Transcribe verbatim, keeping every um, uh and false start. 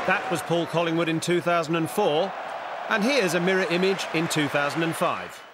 That was Paul Collingwood in two thousand and four, and here's a mirror image in two thousand and five.